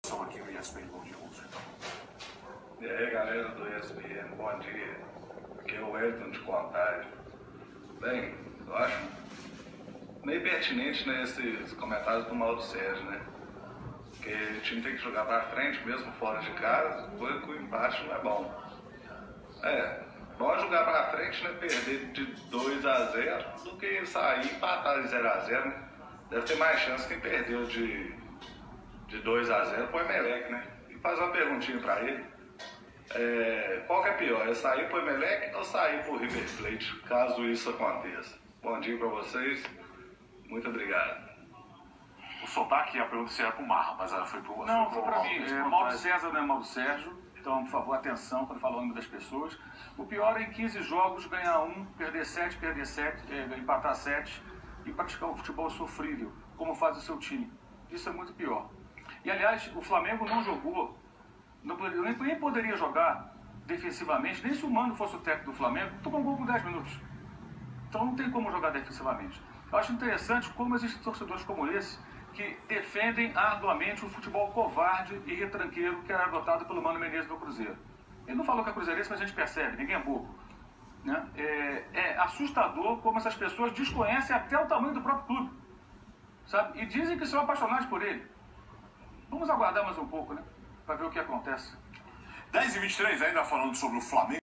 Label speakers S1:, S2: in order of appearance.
S1: Estão aqui no ESPN Bom Dia Uso.
S2: E aí, galera do ESPN, bom dia. Aqui é o Elton de Contagem. Bem, eu acho meio pertinente, né, esses comentários do Mauro Sérgio, né? Porque o time tem que jogar pra frente, mesmo fora de casa, coisa que o empate não é bom. Bom jogar pra frente, né, perder de 2-0 do que sair e empatar de 0-0, né? Deve ter mais chance quem perdeu de 2-0 pro Emelec, né? E fazer uma perguntinha pra ele. Qual que é pior? É sair pro Emelec ou sair pro River Plate, caso isso aconteça? Bom dia pra vocês. Muito obrigado.
S1: O sotaque, a pergunta se era pro Marra, mas ela foi pro...
S3: Não, foi pra mim. Mauro César não é Mauro Sérgio. Então, por favor, atenção quando fala o nome das pessoas. O pior é em 15 jogos ganhar 1, perder 7, empatar 7 e praticar um futebol sofrível, como faz o seu time. Isso é muito pior. E, aliás, o Flamengo não jogou, nem poderia jogar defensivamente, nem se o Mano fosse o técnico do Flamengo, tomou um gol com 10 minutos. Então não tem como jogar defensivamente. Eu acho interessante como existem torcedores como esse que defendem arduamente o futebol covarde e retranqueiro que era adotado pelo Mano Menezes do Cruzeiro. Ele não falou que é cruzeirense, mas a gente percebe, ninguém é bobo. Né? É assustador como essas pessoas desconhecem até o tamanho do próprio clube. Sabe? E dizem que são apaixonados por ele. Vamos aguardar mais um pouco, né? Para ver o que acontece.
S1: 10h23, ainda falando sobre o Flamengo.